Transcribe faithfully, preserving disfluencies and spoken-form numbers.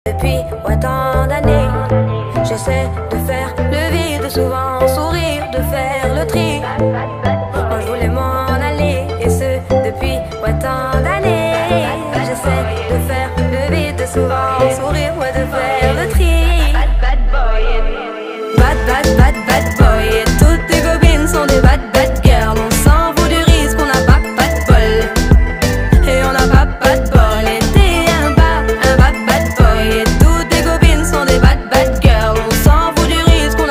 Depuis ouais, tant d'années, j'essaie de faire le vide, souvent sourire, de faire le tri. Moi je voulais m'en aller, et ce depuis ouais, tant d'années. J'essaie de faire le vide, souvent sourire, ouais, de faire le tri.